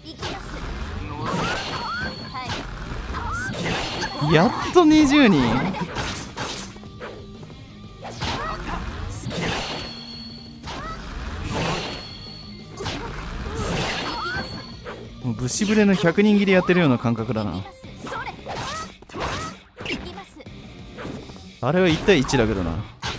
やっと20人。もうブシブレの100人切りやってるような感覚だな。あれは1対1だけどな。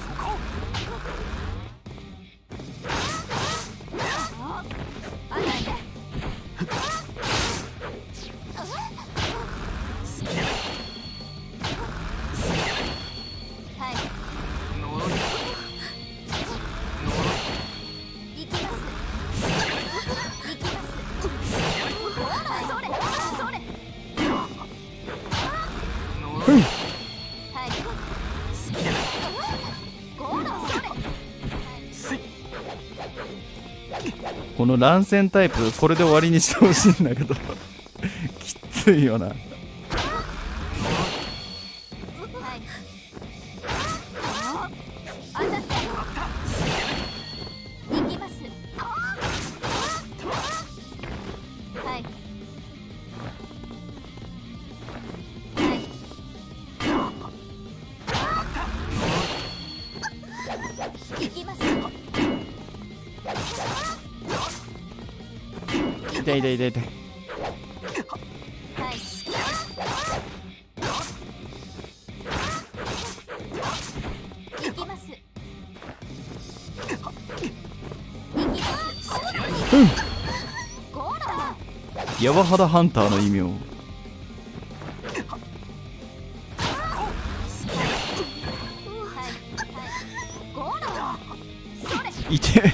この乱戦タイプこれで終わりにしてほしいんだけどきついよな。痛い痛い痛い痛い。ヤワハダハンターの異名。いて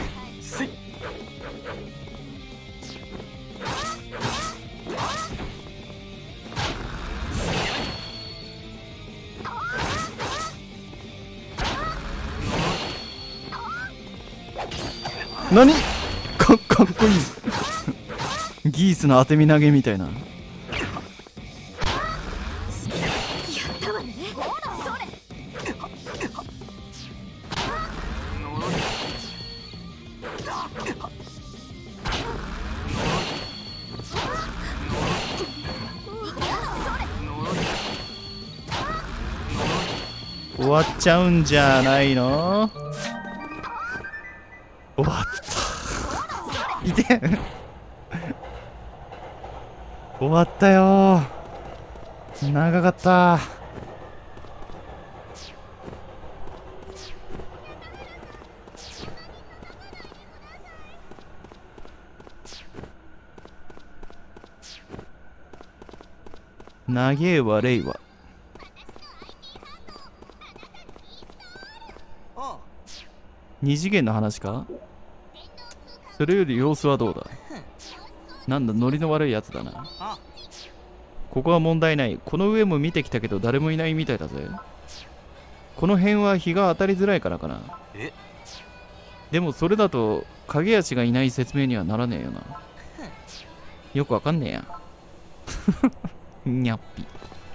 何かっこいいギースの当て身投げみたいな。終わっちゃうんじゃないの。終わったいて終わったよー。長かった。長えわレイは。二次元の話か。それより様子はどうだ。なんだノリの悪いやつだな。ここは問題ない。この上も見てきたけど誰もいないみたいだぜ。この辺は日が当たりづらいからかな。でもそれだと影足がいない説明にはならねえよな。よくわかんねえやにゃっぴ。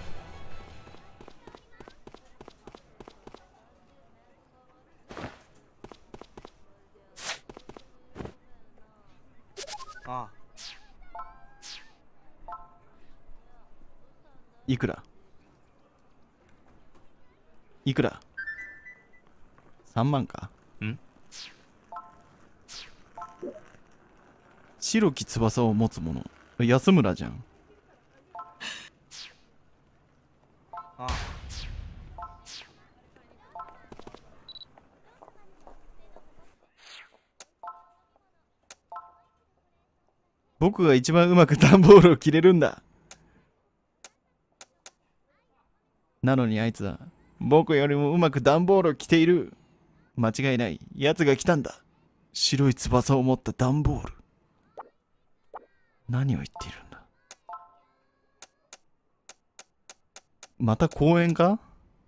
いくらいくら。3万か。ん白き翼を持つ者安村じゃん。僕が一番うまく段ボールを切れるんだ。なのにあいつは僕よりもうまく段ボールを着ている。間違いない。奴が来たんだ。白い翼を持った段ボール。何を言っているんだ。また公園か。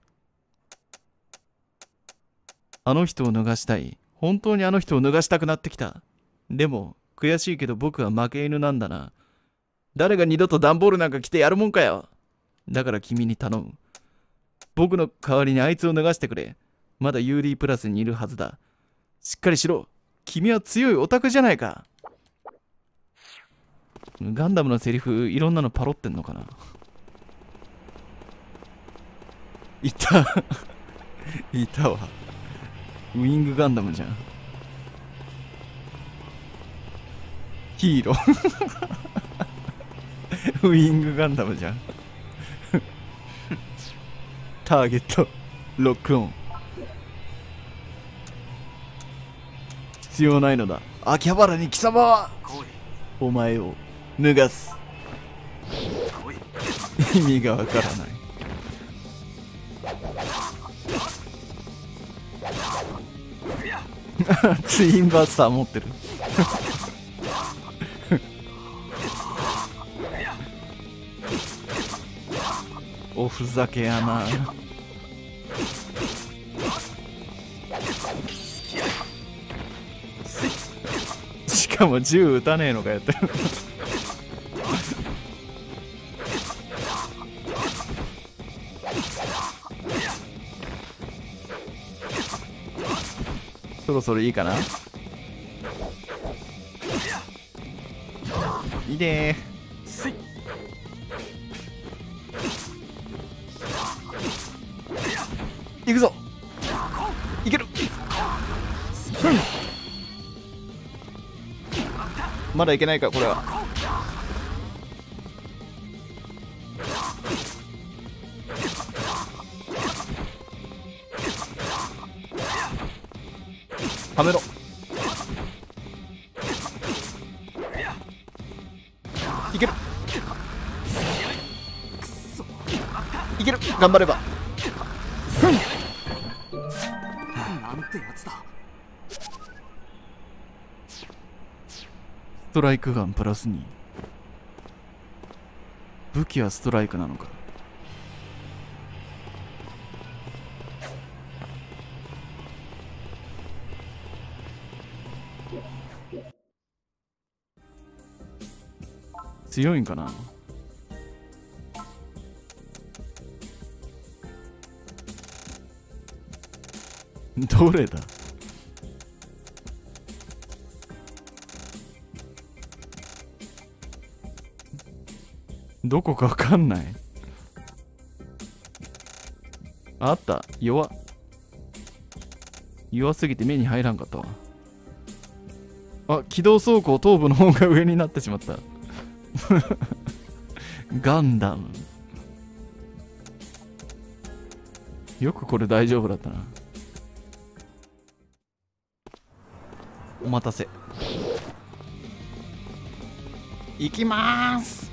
あの人を脱がしたい。本当にあの人を脱がしたくなってきた。でも悔しいけど僕は負け犬なんだな。誰が二度と段ボールなんか着てやるもんかよ。だから君に頼む。僕の代わりにあいつを脱がしてくれ。まだ UD プラスにいるはずだ。しっかりしろ。君は強いオタクじゃないか。 ガンダムのセリフいろんなのパロってんのかな。いたいたわ。ウィングガンダムじゃん。ヒーローウィングガンダムじゃんターゲットロックオン。必要ないのだ。秋葉原に貴様はお前を脱がす。意味がわからない。ツインバスター持ってるおふざけやな。しかも銃撃たねえのかやってるそろそろいいかな。いいでー。行くぞ。いける。まだいけないかこれは。はめろ。いける。いける。頑張れば。なんてやつだ。ストライクガンプラス2。武器はストライクなのか。強いんかな。どれだ。どこかわかんない。あった。弱すぎて目に入らんかったわ。あ、機動走行頭部の方が上になってしまったガンダム。よくこれ大丈夫だったな。お待たせ。行きまーす。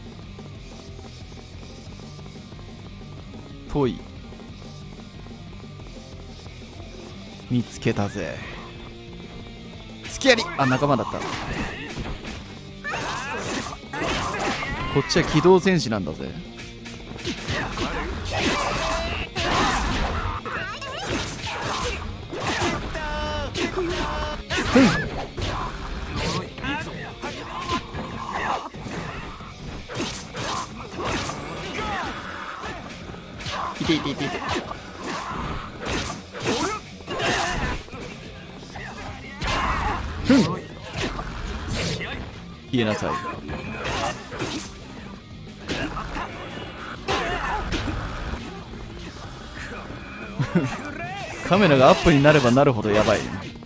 遠い。見つけたぜ。隙あり。あ、仲間だった。こっちは機動戦士なんだぜ。いていていていて。消えなさい。カメラがアップになればなるほどやばい。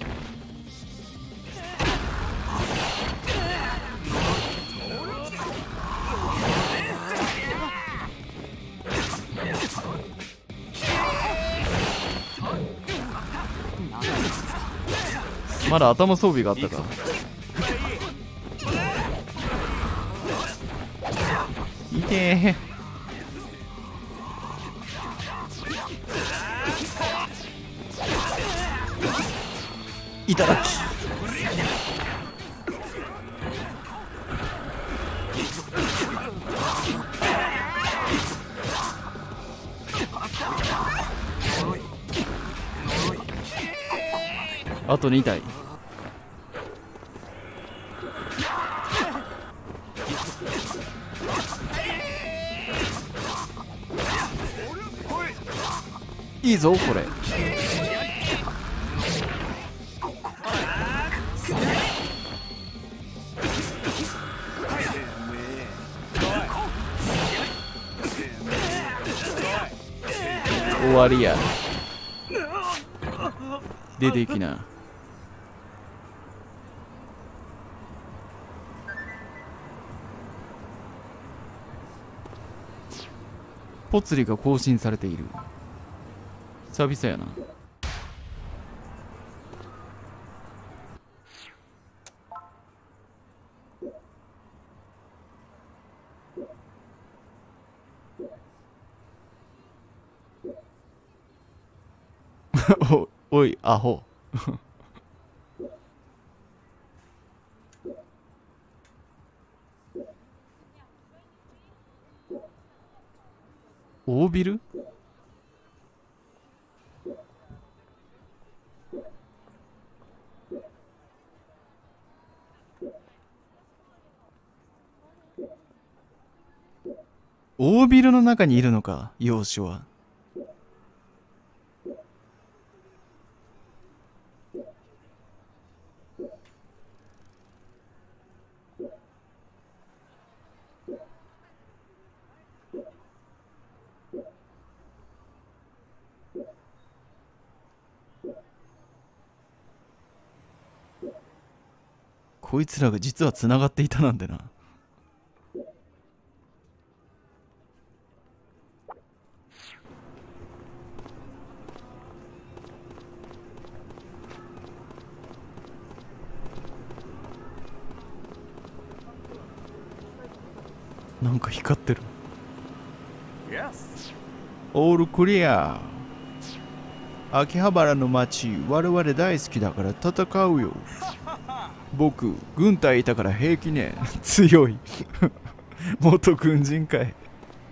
まだ頭装備があったか。いてー。いただき。あと2体。いいぞこれ。 終わりや。出ていきな。ポツリが更新されている。久々やな。おい、アホ。大ビル？大ビルの中にいるのか、幼主は。こいつらが実はつながっていたなんてな。なんか光ってる。オールクリア。秋葉原の街、我々大好きだから戦うよ。僕、軍隊いたから平気ね。強い。元軍人かい。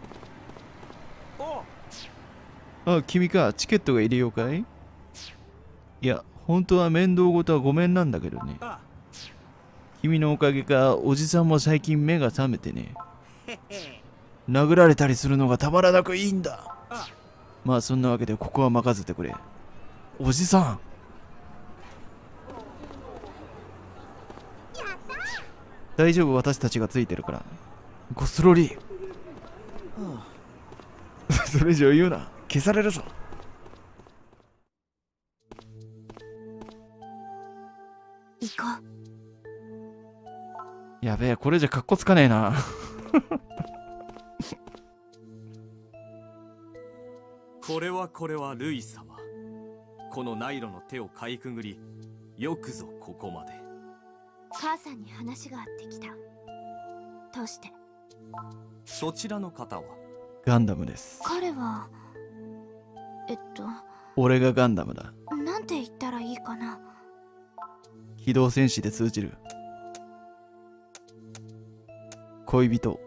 あ、君か、チケットが入れようかい？いや、本当は面倒事はごめんなんだけどね。君のおかげか、おじさんも最近目が覚めてね。殴られたりするのがたまらなくいいんだ。まあそんなわけでここは任せてくれ。おじさん。大丈夫、私たちがついてるから。ゴスロリ。それ以上言うな。消されるぞ。 行こう。やべえ、これじゃカッコつかねえな。 これはルイ様。このナイロの手をかいくぐり、よくぞここまで。 母さんに話があってきた。どうして？ そちらの方は？ ガンダムです。 彼は俺がガンダムだ。 なんて言ったらいいかな。 機動戦士で通じる。恋人。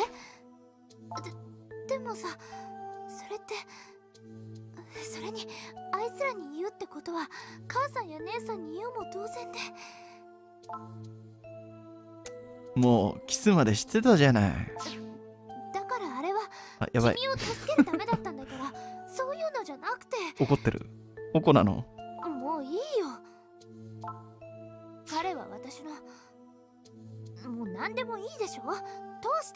でもさ、それって、それにあいつらに言うってことは母さんや姉さんに言うも同然で。 もうキスまでしてたじゃない。 だからあれはやばい、 君を助けるためだったんだから、そういうのじゃなくて。 怒ってる。おこなの？ もういいよ。彼は私の、もう何でもいいでしょ。通して。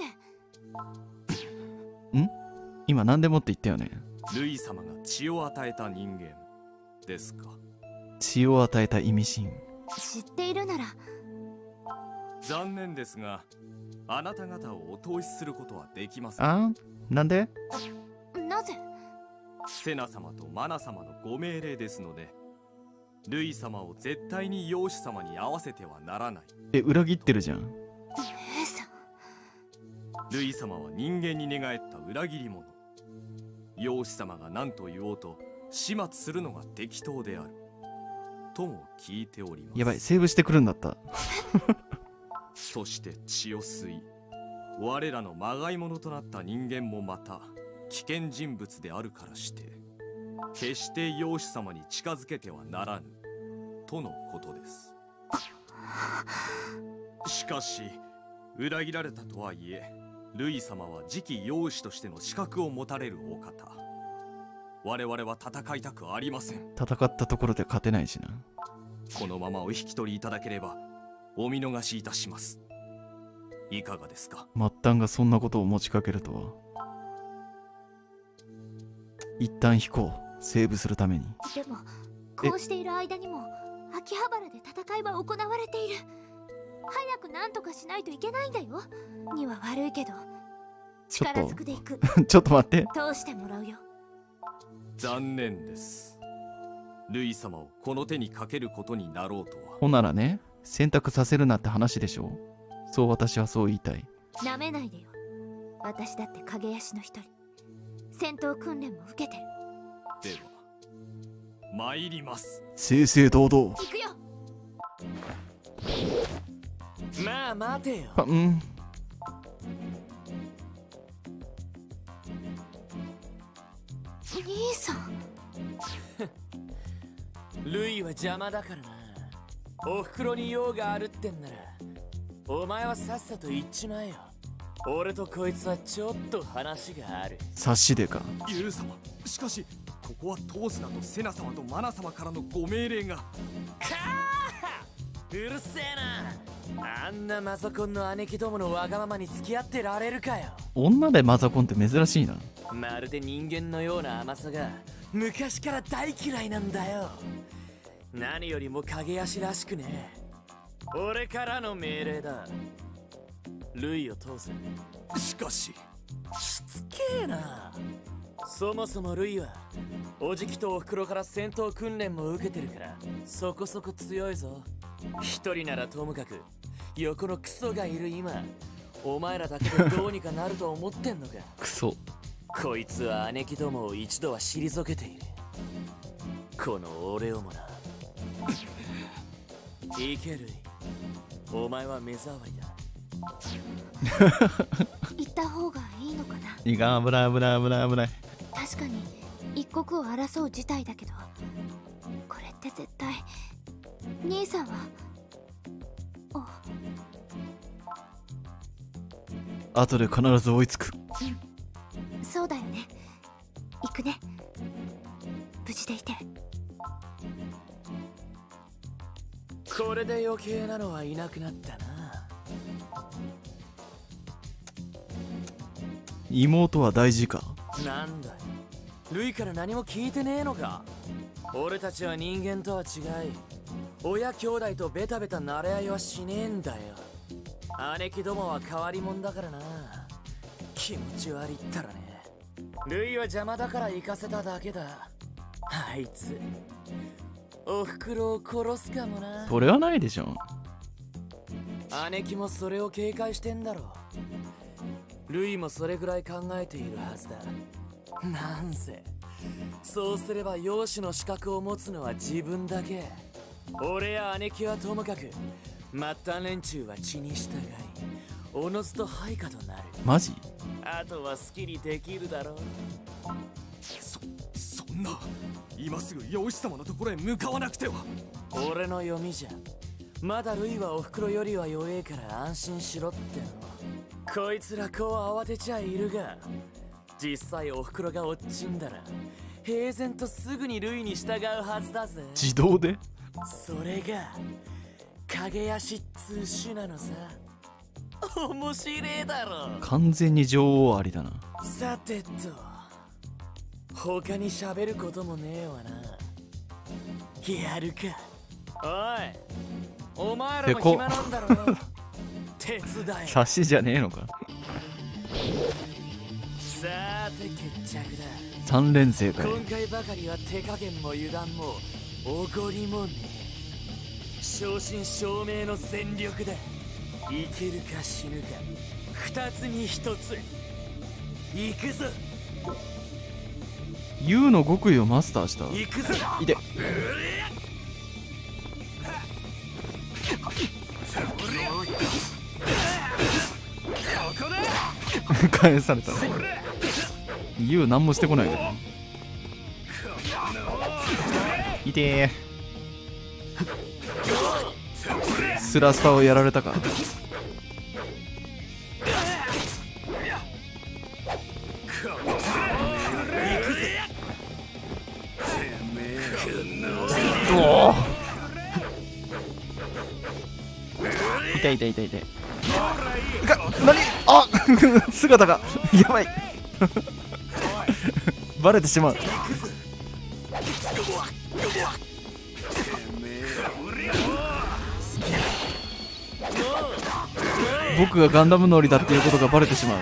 ん？今何でもって言ったよね。 ルイ様が血を与えた人間ですか？ 血を与えた意味深。 知っているなら。 残念ですが、あなた方をお通しすることはできません。 あ？なんで？ なぜ？ セナ様とマナ様のご命令ですので、ルイ様を絶対に養子様に会わせてはならない。 裏切ってるじゃん。 姉さん。 ルイ様は人間に寝返った裏切り者。養子様が何と言おうと始末するのが適当であるとも聞いております。 やばい、セーブしてくるんだった。 そして血を吸い、我らのまがいものとなった人間もまた危険人物であるからして、決して養子様に近づけてはならぬとのことです。しかし裏切られたとはいえ、ルイ様は次期養子としての資格を持たれるお方。我々は戦いたくありません。 戦ったところで勝てないしな。 このままお引き取りいただければお見逃しいたします。いかがですか？ 末端がそんなことを持ちかけるとは。 一旦引こう、セーブするために。 でもこうしている間にも秋葉原で戦いは行われている。早く何とかしないといけないんだよ。には悪いけど力ずくでいく。 ちょっと待って。 通してもらうよ。 残念です。ルイ様をこの手にかけることになろうとは。 ほんならね、選択させるなって話でしょ。そう、私はそう言いたい。 なめないでよ。私だって影足の一人。戦闘訓練も受けてる。 では参ります。 正々堂々。 行くよ。 まあ待てよ。 うん。 兄さん。 ルイは邪魔だからな。おふくろに用があるってんならお前はさっさと行っちまえよ。俺とこいつはちょっと話がある。 察しでか。 ユウ様、しかしここは通すなとセナ様とマナ様からのご命令が。 かーうるせえな。あんなマザコンの姉貴どものわがままに付き合ってられるかよ。 女でマザコンって珍しいな。 まるで人間のような甘さが昔から大嫌いなんだよ。何よりも影足らしくね。俺からの命令だ。ルイを通せ。 しかししつけえな。そもそもルイはおじきとおふくろから戦闘訓練も受けてるからそこそこ強いぞ。一人ならともかく横のクソがいる今、お前らだけでどうにかなると思ってんのか。 クソ。 こいつは姉貴どもを一度は退けている。この俺をもな。いけるい、お前は目障りだ。 行った方がいいのかな。 いかん、危ない危ない危ない危ない。 確かに一国を争う事態だけど、これって絶対兄さんは。 後で必ず追いつく。 そうだよね。行くね。無事でいて。 これで余計なのはいなくなったな。 妹は大事か。 なんだよ、ルイから何も聞いてねえのか。俺たちは人間とは違い、親兄弟とベタベタ慣れ合いはしねえんだよ。姉貴どもは変わり者だからな。気持ち悪いったらね。ルイは邪魔だから行かせただけだ。あいつおふくろを殺すかもな。 それはないでしょ。 姉貴もそれを警戒してんだろう。ルイもそれぐらい考えているはずだ。なんせそうすれば養子の資格を持つのは自分だけ。俺や姉貴はともかく末端連中は血に従いおのずと配下となる。 マジ？ あとは好きにできるだろう。 そんな、今すぐ養子様のところへ向かわなくては。 俺の読みじゃまだルイはおふくろよりは弱えから安心しろっての。こいつらこう慌てちゃいるが、実際おふくろが落ちんだら平然とすぐにルイに従うはずだぜ。 自動で？ それが影足っつう種なのさ。面白えだろ。 完全に女王ありだな。 さてと、他に喋ることもねえわな。やるか。おい、お前らも暇なんだろ。手伝え。 察しじゃねえのか。 さて決着だ。 3連星かよ。 今回ばかりは手加減も油断もおごりもねえ。正真正銘の全力だ。生きるか死ぬか2つに1つ。行くぞ。 ユウの極意をマスターした。 行くぞ。 いて。返された。ユウ何もしてこないけど。いてー。スラスタをやられたか。おお、痛い痛い痛い痛い。何、あ姿がやばい。 バレてしまう。僕がガンダム乗りだっていうことがバレてしまう。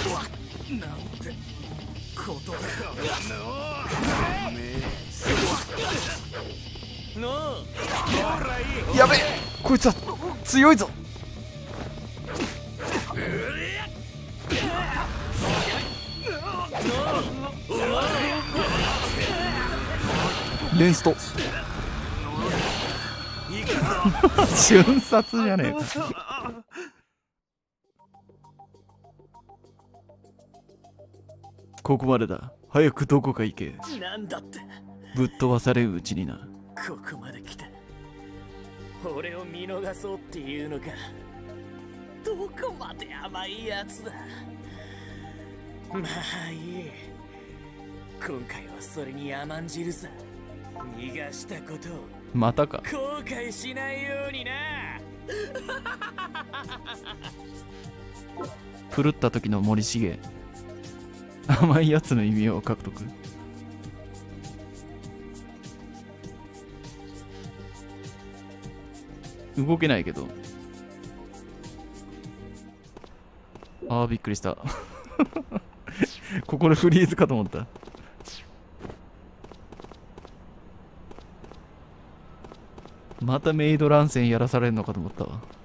やべえ、こいつは強いぞ。レンスト瞬殺じゃねえか。ここまでだ。早くどこか行け。 なんだって。 ぶっ飛ばされるうちにな。 ここまで来た。俺を見逃そうっていうのか。どこまで甘いやつだ。まあいい。今回はそれに甘んじるさ。逃がしたことをまたか。 後悔しないようにな。 狂った時の森重。甘いやつの意味を獲得。動けないけど。ああ、びっくりした。ここでフリーズかと思った。またメイド乱戦やらされるのかと思ったわ。